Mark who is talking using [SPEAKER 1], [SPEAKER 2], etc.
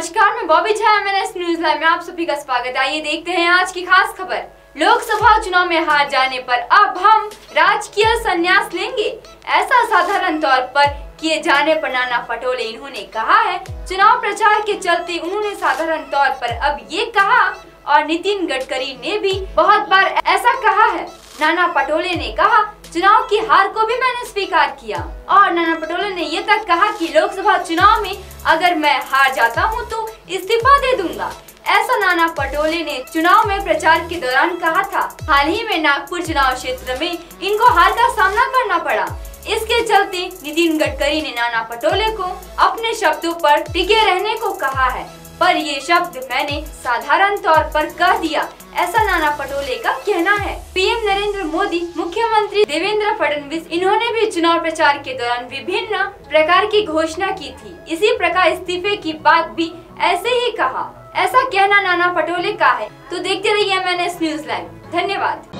[SPEAKER 1] नमस्कार, मैं Bobby Jha. MNS news live में आप सभी का स्वागत है। आइए देखते हैं आज की खास खबर। लोकसभा चुनाव में हार जाने पर अब हम राजकीय संन्यास लेंगे, ऐसा साधारण तौर पर किए जाने पर नाना पटोले इन्होंने कहा है। चुनाव प्रचार के चलते उन्होंने साधारण तौर पर अब ये कहा और नितिन गडकरी ने भी बहुत बार ऐसा कहा है। नाना पटोले ने कहा, चुनाव की हार को भी मैंने स्वीकार किया और नाना पटोले ने ये तक कहा कि लोकसभा चुनाव में अगर मैं हार जाता हूं तो इस्तीफा दे दूंगा। ऐसा नाना पटोले ने चुनाव में प्रचार के दौरान कहा था। हाल ही में नागपुर चुनाव क्षेत्र में इनको हार का सामना करना पड़ा। इसके चलते नितिन गडकरी ने नाना पटोले को अपने शब्दों पर टिके रहने को कहा है, पर ये शब्द मैंने साधारण तौर पर कह दिया, ऐसा नाना पटोले का कहना है। पीएम नरेंद्र मोदी, मुख्यमंत्री देवेंद्र फडणवीस, इन्होंने भी चुनाव प्रचार के दौरान विभिन्न प्रकार की घोषणा की थी। इसी प्रकार इस्तीफे की बात भी ऐसे ही कहा। ऐसा कहना नाना पटोले का है। तो देखते रहिए MNS न्यूज़ लाइव। धन्यवाद।